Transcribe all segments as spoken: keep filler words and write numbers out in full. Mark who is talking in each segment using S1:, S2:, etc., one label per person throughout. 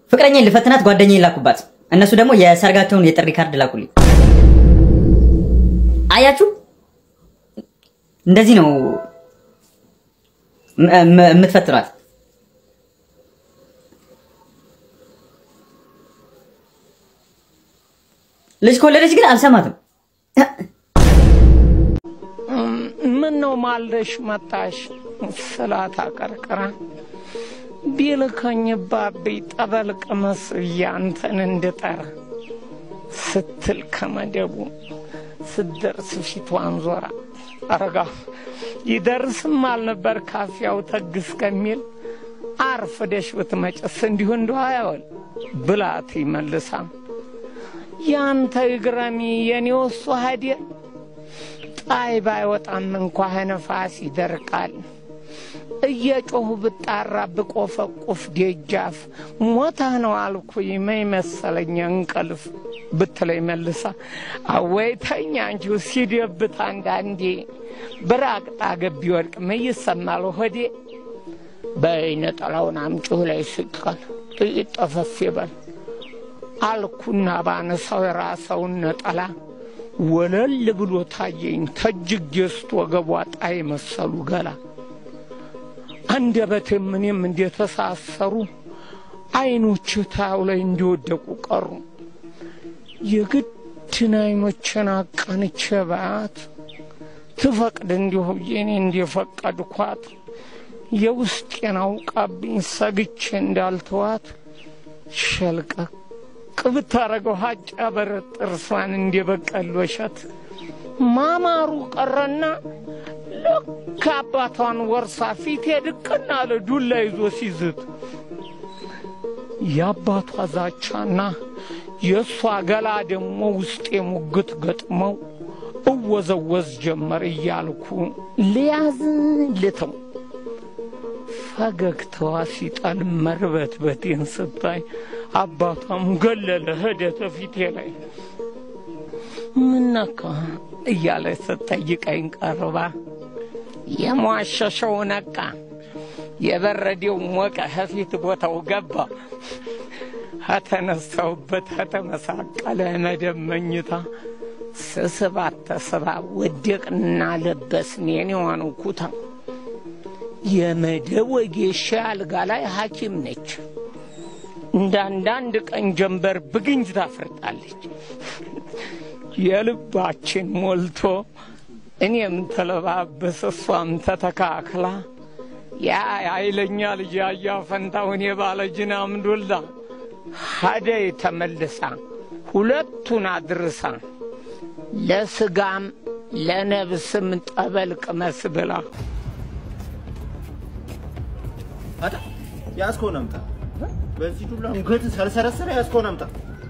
S1: ፍቅረኛዬን ልፈትናት ጓደኛዬን ላኩባት እነሱ ደግሞ የሰርጋቸውን የጥሪ ካርድ ላኩልኝ አያችሁ እንደዚህ ነው የምትፈትኗት ልጅ ከወለደች ግን አልሰማትም
S2: ምን ነው ማልደሽ መጣሽ ሰላታ ቀርቀራ ቢልከኝ ባቢ ጠበል ቅመስ ያንተን እንድጠራ ስትል ከመደቡ ስደርስ ፊቷን ዞራ አረጋ ይደርስም አልነበር ካፊያው ተግስ ከሚል አርፈደሽ ብትመጭስ እንዲሁ እንደው አይወል ብላት ይመልሳ ያንተ ይግረሚ የኔው ሷሃዲ ጣይ ባይወጣም እንኳን ነፋስ ይደርቃል እየጮሁ ብጣራ ብቆፈቁፍ ደጃፍ ሞታ ነው አልኩኝ መይመሰለኝ እንቅልፍ ብትለይ መልሳ አወይተኛ አንቺ ሲደብት አንዳንዴ ብራቅጣ ገብ ይወድቅ መይሰማል ሆዴ በይነ ጠላውን አምጪው ላይ ስቀል ጥይጠፈፍ ይበል አልኩና ባነሳው ራሰውን ነጠላ ወለል ብሎ ታየኝ ተጅግስት ወገቧ ጣይ መሰሉ ገላ አንደበቴም ምንም እንደተሳሰሩ አይኖች ታው ላይ እንደወደቁ ቀሩ የግድን አይኖችን አቀንቼ ባት ትፈቅድ እንዲሁ የኔ እንደፈቀድኳት የውስጤን አውቃብኝ ሰግቼ እንዳልተዋት ሸልቀቅ ብታረገው ሀጫ በር ጥርሷን እንደበቀል ወሸት ማማሩ ቀረና ልክ አባቷን ወርሳ ፊቴ ድቅና ለዱላ ይዞ ሲዝት ያባቷ ዛቻና የሷ ገላ ደግሞ ውስጤ ሙግት ገጥመው እወዘወዝ ጀመር እያልኩ ሊያዝ ልተው ፈገግታዋ ሲጣል መርበትበቴን ስታይ አባቷም ገለለ ሄደ ፊቴ ላይ ምነካ እያለ ስትጠይቀኝ ቀርባ የሟሸሸው ነቃ የበረዴው ሞቀ ፊት ቦታው ገባ ከተነሳውበት ከተመሳቀለ መደመኝታ ስስባት ተስባ ወደቅና ለበስን የኔዋን ኩታ የመደብ ወጌሻ አልጋ ላይ ሐኪም ነች እንዳንዳንድ ቀን ጀንበር ብግንጅ ታፈርጣለች የልባችን ሞልቶ እኔም ተለባበስ እሷም ተተካክላ ያ አይለኛ ልጅ ያያ ፈንታውን የባለጅና አምዱላ ሀደይ ተመልሳ ሁለቱን አድርሳ ለስጋም ለነብስም ጠበል ቅመስ ብላ
S3: አታ ያስኮ ነምጣ በዚህ ዱላ እንግት ሰልሰረሰረ ያስኮ ነምጣ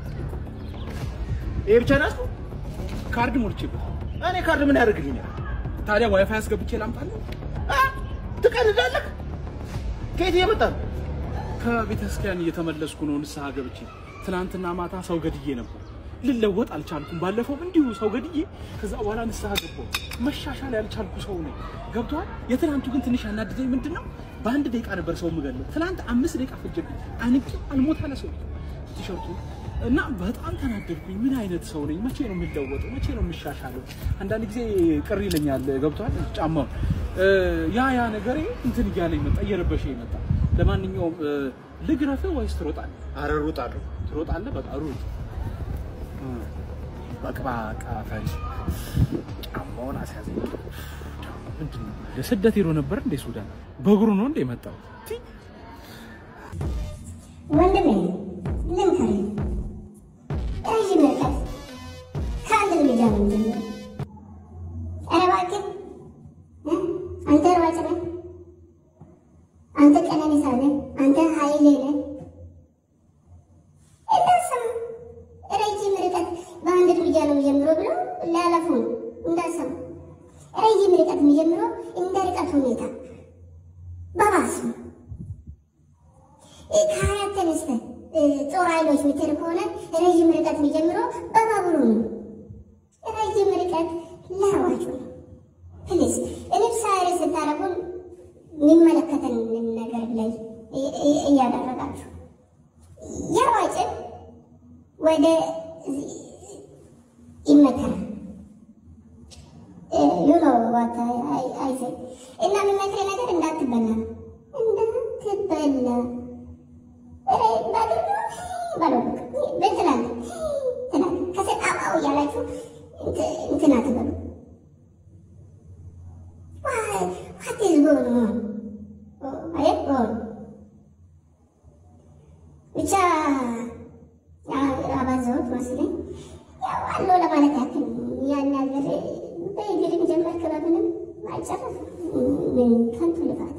S3: ኤብቻናስ
S4: ካርድ ሞልቼበት
S3: እኔ ካርድ ምን ያደርግልኛል
S4: ታዲያ ዋይፋይ አስገብቼ ላምጣልህ
S3: አ ትቀልዳለህ ከየት የመጣህ
S4: ከቤተክርስቲያን እየተመለስኩ ነው ንስሐ ገብቼ ትናንትና ማታ ሰው ገድዬ ነበር ልለወጥ አልቻልኩም ባለፈው እንዲሁ ሰው ገድዬ ከዛ በኋላ ንስሐ ገባሁ መሻሻል ያልቻልኩ ሰው ነኝ ገብቷል የትናንቱ ግን ትንሽ ያናድደኝ ምንድነው በአንድ ደቂቃ ነበር ሰው ምገለው ትናንት አምስት ደቂቃ ፈጀብኝ አንቂ አልሞት አለ ሰው ቲሸርቱ እና በጣም ተናደድኩኝ ምን አይነት ሰው ነኝ መቼ ነው የሚለወጠው መቼ ነው የሚሻሻለው አንዳንድ ጊዜ ቅር ይለኛል ገብቷል ጫማው ያ ያ ነገር እንትን ይያለኝ መጣ እየረበሸኝ መጣ ለማንኛውም ልግረፍ ወይስ ትሮጣለህ
S3: አረ ሩጣለሁ
S4: ትሮጣለህ በቃ ሩጥ በቃ ፈሪ ጫማውን አስያዘኝ ምንድነው ለስደት ሄዶ ነበር እንደ ሱዳን በእግሩ ነው እንደ መጣው
S5: ወንድሜ ልንከሪ እዚህ መጣስ ካንድ ልጅ ነው አረባክ አንተ ራጭ ነህ አንተ ቀናኒሳ ነህ አንተ ኃይሌ ነህ እንደሰማ ረጅም ርቀት በአንድ እርምጃ ነው የሚጀምረው ብሎ ላለፉን እንደሰማ ረጅም ርቀት የሚጀምረው እንደ ርቀት ሁኔታ ባባስ ከሀያ ተነስተህ ጦር ኃይሎች ምትር ከሆነ ረጅም ርቀት የሚጀምረው በባቡሩ ነው ረጅም ርቀት ለዋጩ ነው ፕሊዝ እልብሳ ርዕስ ስታረጉን የሚመለከተን ነገር ላይ እያደረጋችሁ ወደ ይመከራል you know what I I I say እና የሚመክረኝ ነገር እንዳትበላ እንዳትበላ እሬ ባዶ ባዶ በትላል ትላል ከሰጣው ያላችሁ እንትና ትበሉ why what is going on አይ ኦ ብቻ አባዘውት መስለኝ ያው አለው ለማለት ያክል ያን ነገር በእግር ጀመር ከበብንም አይጨርስ ምን ከንቱ ልፋት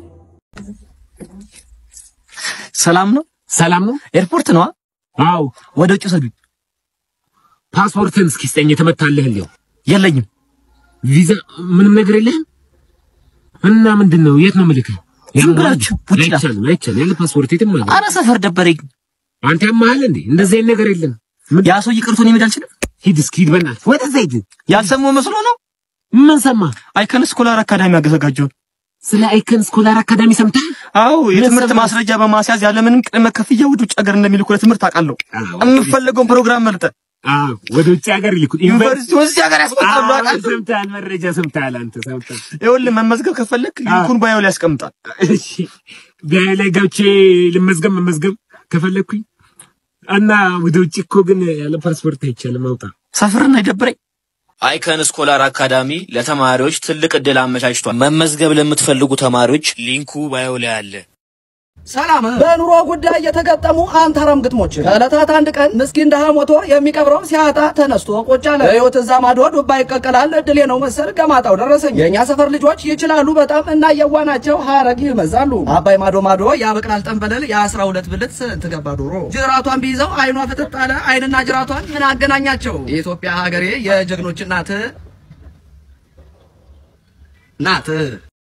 S6: ሰላም ነው ሰላም ነው ኤርፖርት ነው አው ወደ ውጭ ሰዱኝ ፓስፖርትን እስኪስጠኝ የተመታለህ ልየው የለኝም ቪዛ ምንም ነገር የለህም እና ምንድነው የት ነው ምልክህ ዝም ብላችሁ ውጭ አይቻልም አይቻልም ያለ ፓስፖርት የትም ማለት አረ ሰፈር ደበረኝ አንተ ያማሃል እንዴ እንደዚህ አይነት ነገር የለም ያ ሰው ይቅርቱን ይመዳልችል ሂድ እስኪ ሂድ በእናትህ ወደ ዘይድ ያልሰማው መስሎ ነው ምን ሰማ አይከን ስኮላር አካዳሚ አገዘጋጀው ስለ አይከን ስኮላር አካዳሚ ሰምተህ አው የትምህርት ማስረጃ በማስያዝ ያለ ምንም ቅድመ ከፍያ ወደ ውጭ ሀገር እንደሚልኩ ለትምህርት አቃለው እንፈልገው ፕሮግራም መልጠ አው ወደ ውጭ ሀገር ይልኩ ዩኒቨርሲቲ ወደ ሀገር ያስመጣሉ አቃል ሰምተሃል መረጃ ሰምተሃል አንተ ሰምተሃል ይኸውልህ መመዝገብ ከፈለክ ሊንኩን ባዮ ላይ ያስቀምጣል እሺ ጋለ ገብቼ ልመዝገብ መመዝገብ ከፈለኩኝ እና ወደ ውጭ እኮ ግን ያለ ፓስፖርት አይቻልም አውጣ ሰፈርና ይደብረኝ አይከን ስኮላር አካዳሚ ለተማሪዎች ትልቅ እድል አመቻችቷል መመዝገብ ለምትፈልጉ ተማሪዎች ሊንኩ ባዮ ላይ አለ
S7: ሰላም በኑሮ ጉዳይ የተገጠሙ አንተራም ግጥሞች ከለታት አንድ ቀን ምስኪን ደሃ ሞቶ የሚቀብረው ሲያጣ ተነስቶ ቆጫለ ህይወት ዛማዶ ዱባ ይቀቀላል እድሌ ነው መሰል ገማጣው ደረሰኝ የኛ ሰፈር ልጆች ይችላሉ በጣም እና የዋናቸው ሐረግ ይመዛሉ አባይ ማዶ ማዶ ያበቅላል ጠንበለል የአስራ ሁለት ብልት ትገባ ዶሮ ጅራቷን ቢይዘው አይኗ ፍጥጣለ አይንና ጅራቷን ምን አገናኛቸው ኢትዮጵያ ሀገሬ የጀግኖች እናት ናት